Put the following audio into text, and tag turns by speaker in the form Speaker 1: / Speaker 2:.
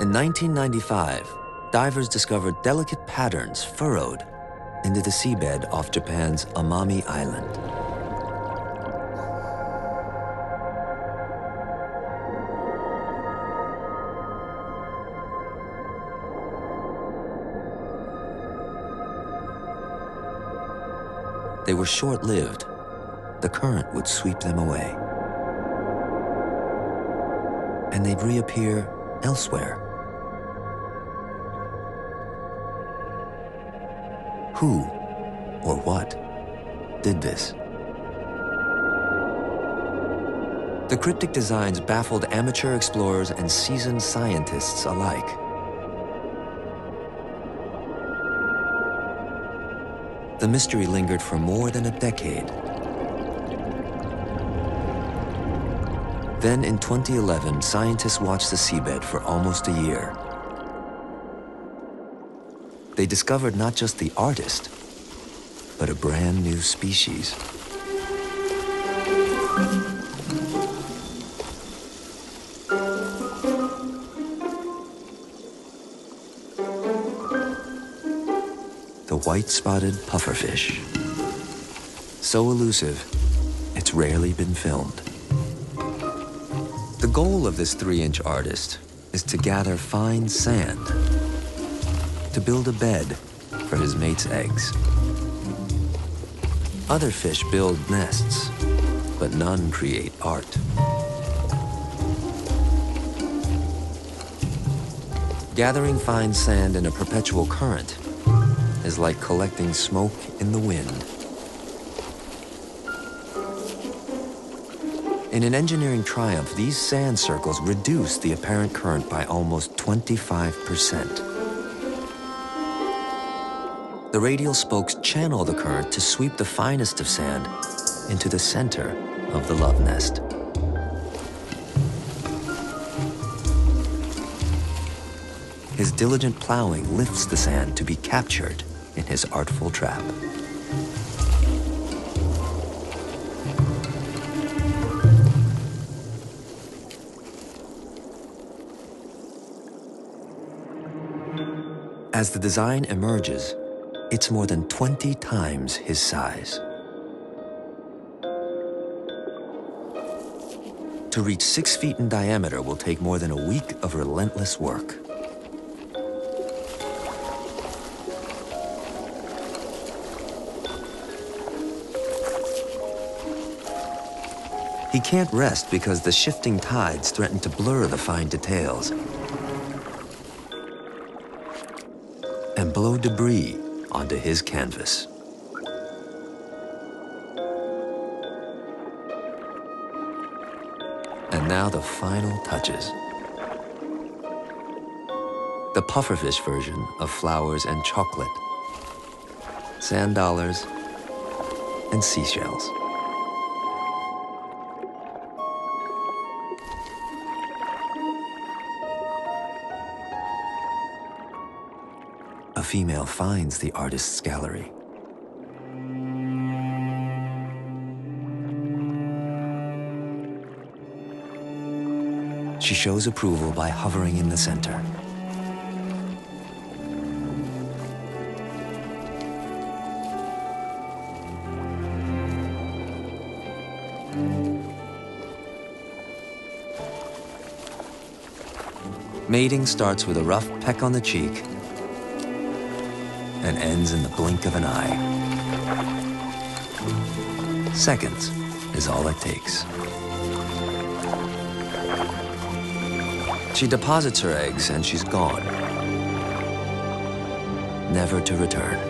Speaker 1: In 1995, divers discovered delicate patterns furrowed into the seabed off Japan's Amami Island. They were short-lived. The current would sweep them away. And they'd reappear elsewhere. Who or what did this? The cryptic designs baffled amateur explorers and seasoned scientists alike. The mystery lingered for more than a decade. Then in 2011, scientists watched the seabed for almost a year. They discovered not just the artist, but a brand new species. The white-spotted pufferfish. So elusive, it's rarely been filmed. The goal of this 3-inch artist is to gather fine sand to build a bed for his mate's eggs. Other fish build nests, but none create art. Gathering fine sand in a perpetual current is like collecting smoke in the wind. In an engineering triumph, these sand circles reduce the apparent current by almost 25%. The radial spokes channel the current to sweep the finest of sand into the center of the love nest. His diligent plowing lifts the sand to be captured in his artful trap. As the design emerges, it's more than 20 times his size. To reach 6 feet in diameter will take more than a week of relentless work. He can't rest because the shifting tides threaten to blur the fine details and blow debris onto his canvas. And now the final touches. The pufferfish version of flowers and chocolate, sand dollars, and seashells. A female finds the artist's gallery. She shows approval by hovering in the center. Mating starts with a rough peck on the cheek and ends in the blink of an eye. Seconds is all it takes. She deposits her eggs and she's gone, never to return.